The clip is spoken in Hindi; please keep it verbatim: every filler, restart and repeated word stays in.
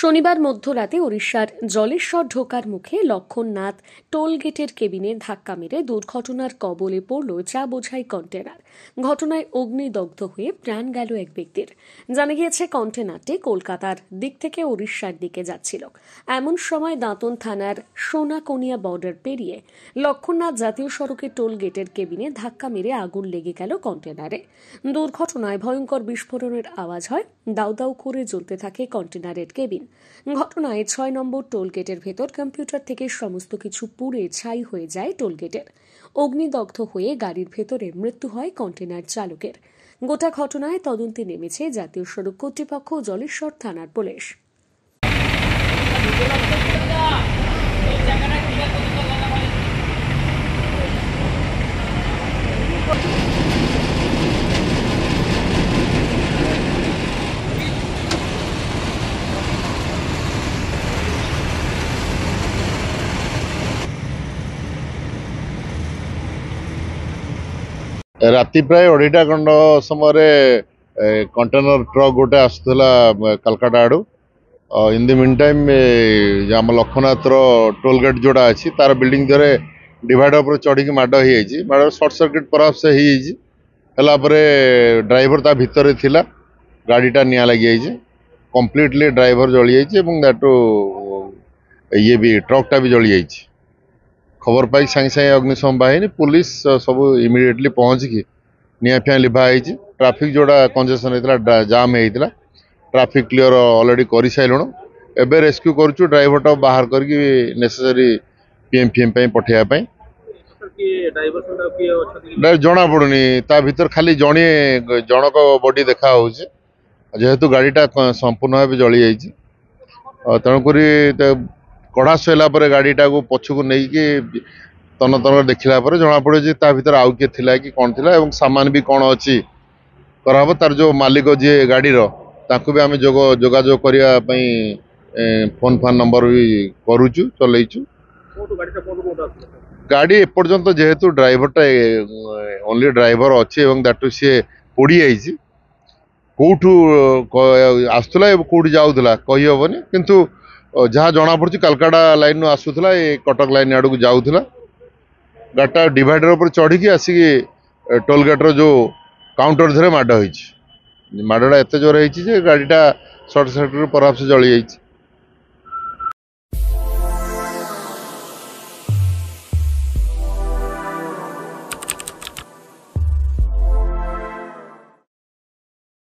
শনিবার মধ্যরাতে ওড়িশার জলেশ্বর ঢোকার মুখে লক্ষণনাথ টোল গেটের কেবিনে ধাক্কা মেরে দুর্ঘটনার কবলে পড়ল চা বোঝাই কন্টেনার। ঘটনায় অগ্নিদগ্ধ হয়ে প্রাণ গেল এক ব্যক্তির। জানা গিয়েছে, কন্টেনারটি কলকাতার দিক থেকে ওড়িশার দিকে যাচ্ছিল। এমন সময় দাঁতন থানার সোনাকনিয়া বর্ডার পেরিয়ে লক্ষণনাথ জাতীয় সড়কের টোল গেটের কেবিনে ধাক্কা মেরে আগুন লেগে গেল কন্টেনারে। দুর্ঘটনায় ভয়ঙ্কর বিস্ফোরণের আওয়াজ হয়, দাউ দাউ করে জ্বলতে থাকে কন্টেনারের কেবিন। ঘটনায় ছয় নম্বর টোল গেটের ভেতর কম্পিউটার থেকে সমস্ত কিছু পুড়ে ছাই হয়ে যায় টোল গেটের। অগ্নিদগ্ধ হয়ে গাড়ির ভেতরে মৃত্যু হয় কন্টেনার চালকের। গোটা ঘটনায় তদন্তে নেমেছে জাতীয় সড়ক কর্তৃপক্ষ ও জলেশ্বর থানার পুলিশ। राति प्राय अढ़ीटा खंड समय कंटेनर ट्रक गोटे आसला कलकाता आड़ू। इन द मीन टाइम आम लक्षनाथ टोल गेट जोड़ा अच्छी तार बिल्डिंग धरे डिवाइडर पर चढ़ी माड़ हो माड़ सर्ट सर्किट परास ड्राइवर ता भितर थिला गाड़ीटा निया लगी कंप्लीटली ड्राइवर जली जाटू ये भी ट्रकटा भी जली जाइए। खबर पाई सांगे सांगे अग्निशम बाहिनी पुलिस सब इमिडिएटली पहुंचिकी निया फिया लिभाई। ट्राफिक जोड़ा कंजेशन होता जाम होता ट्राफिक क्लियर ऑलरेडी कर सारूँ। एवं रेस्क्यू करुचु ड्राइवरटा बाहर करके नेसेसरी पीएम फीएम पठाइबा जना पड़ुनी ता भीतर खाली जड़े जनक बॉडी देखा हो जेहेतु गाड़ीटा संपूर्ण भाव जली जाइए तेणुक कड़ा सैला गाड़ीटा को पछकू नहीं कि तन तन देखला जना पड़े भीतर आउ किए थिला कि कौन थिला एवं सामान भी कौन अच्छी कराब तार जो मालिक जी गाड़ी ताकू भी आम जोगाजोग करने फोन फान नंबर भी करुचु चलैचु। गाड़ी एपर्यंत जेहेतु ड्राइवरटा ओनली ड्राइवर अच्छे दैट सी पोड़ी जाइए कौटू आसला कौटी जाऊला कही हेनी किंतु जहाँ जना पड़ी कलकाता लाइन आसूला कटक लाइन आड़ को जाऊला गाड़ीटा डिवाइडर पर चढ़ी आसिक टोल गेट रो जो काउंटर धरे माड़ हो माड़ा एत जोर हो गाड़ीटा सर्ट सर्किट पराप जली जाइए।